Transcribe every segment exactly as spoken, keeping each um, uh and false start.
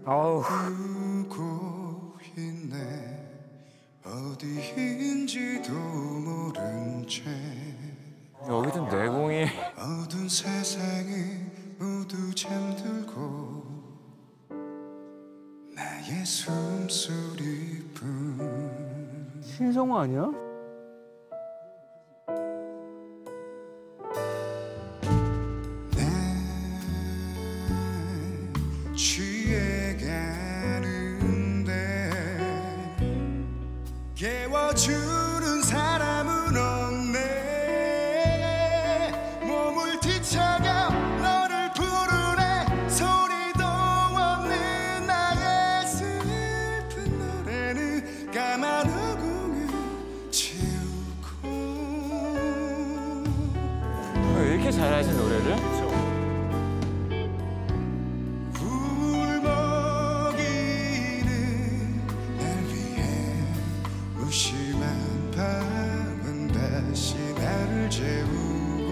아우. 울고 있네. 어디인지도 모른 채 여기도 내공이. 어두운 세상이 모두 잠들고 나의 숨소리뿐. 신성우 아니야? 깨워주는 사람은 없네. 몸을 뒤척여 너를 부르네. 소리도 없는 나의 슬픈 노래는 까만 허공을 채우고. 왜 이렇게 잘하신 노래를? 무심한 밤은 다시 나를 재우고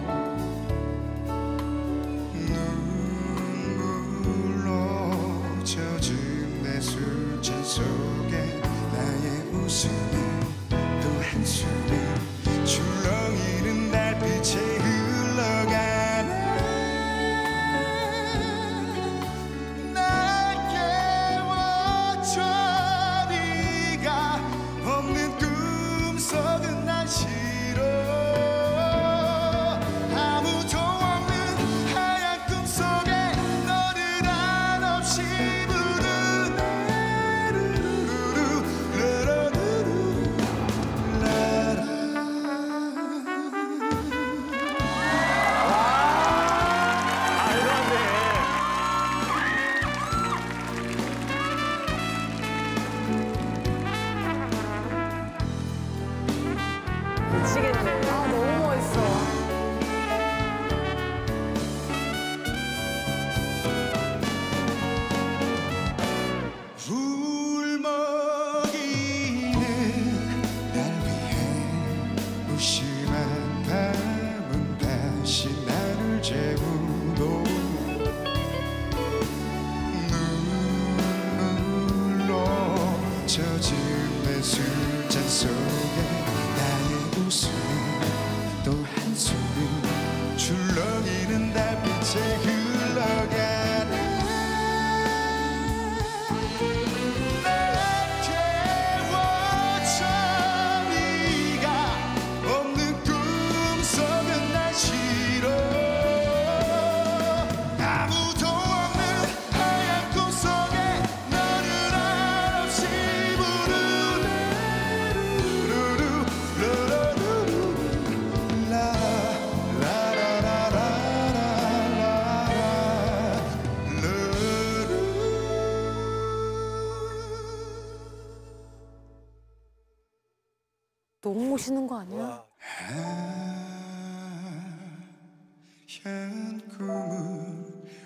눈물로 젖은 내 술잔 속에 나의 웃음이 또 한숨이 출렁이는 달빛에 흘러가네. 날 깨워줘. 없는 꿈속은 난 싫어. 아무도 없는 하얀 꿈속에 너를 한없이 부르네. 루루루 루루루루 라라. 말도 안 돼. 미치겠네. 아, 너무 멋있어. 울먹이는 날 위해 무심한 밤은 다시 나를 재우고 눈물로 젖은 내 술잔 속에 나의 웃음이 또 한숨이 출렁이는 달빛에 흘러가네. 날 깨워줘. 네가 없는 꿈속은 난 싫어. 아무도 없는 하얀 꿈속에 너를 한없이 부르네. 루루루 루루루루 너무 멋있는 거 아니야? 하얀 꿈을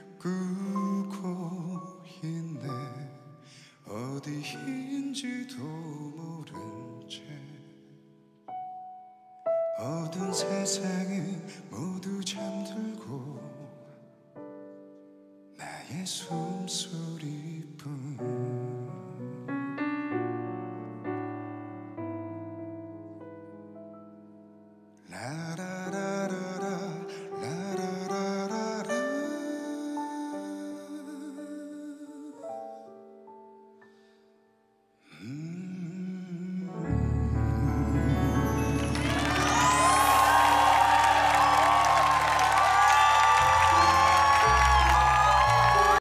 꾸고 있네. 어디인지도 모른 채 어두운 세상에 모두 잠들고 나의 숨소리뿐. 라